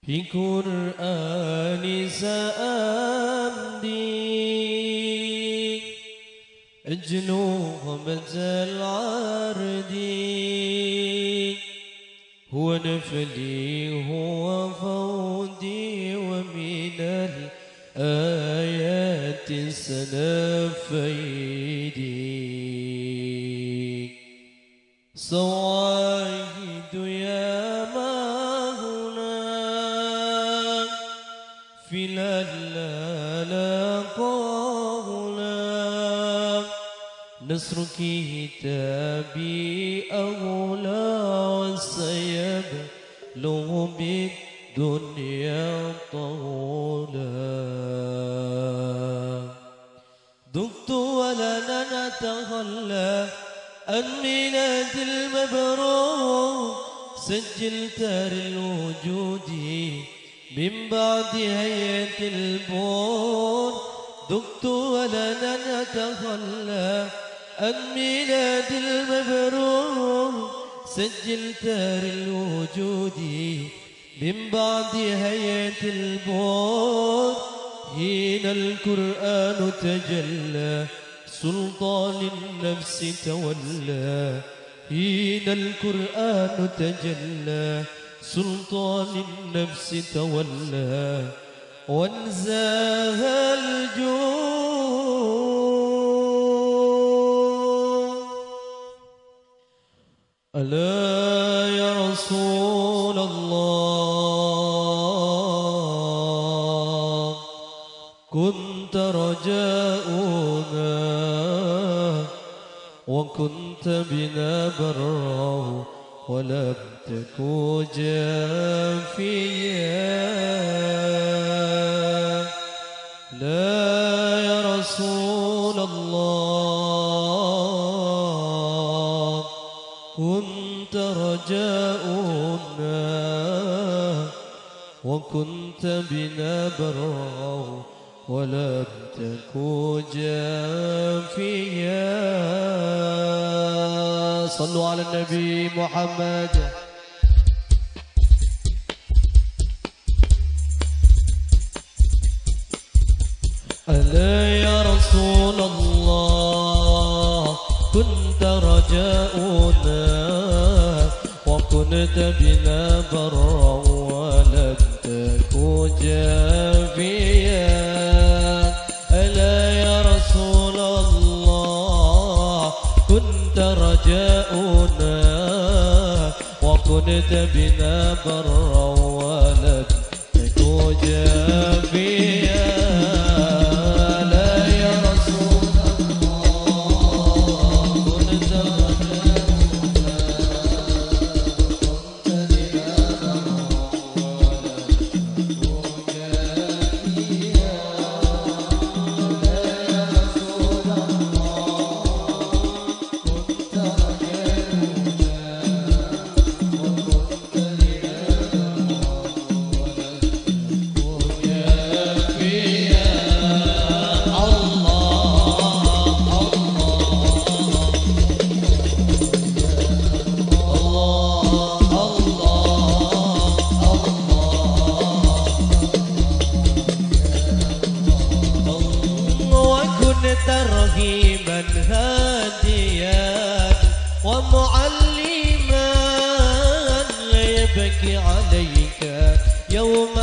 في قرآن سأمضي أجلو غمز العرض هو نفلي هو فوضي ومن الآيات سنفيدي صواعد يا ما هنا في قولا نصر كتابي أولى وسيبلغ بالدنيا طولا ذقت ولن نتخلى عن ميلاد المبرور سجلت للوجود من بعد هيئة البور ذقت ولن نتخلى عن ميلاد المبرور سجلت للوجود من بعد هيئة البور حين القرآن تجلى سلطان النفس تولى حين القرآن تجلى سلطان النفس تولى وانزاه الجود ألا يا رسول الله كنت رجاؤنا وكنت بنا برا ولم تكن جافيا لا يا رسول الله كنت رجاؤنا وكنت بنا برا ولم تكن جافيا صلوا على النبي محمد ألا يا رسول الله كنت رجاؤنا وكنت بنا برا ولم تكن جافيا ألا يا رسول الله كنت رجاؤنا وكنت بنا برا ولم تكن جافيا ترهيبا هاديا ومعلما لا يبكي عليك يوم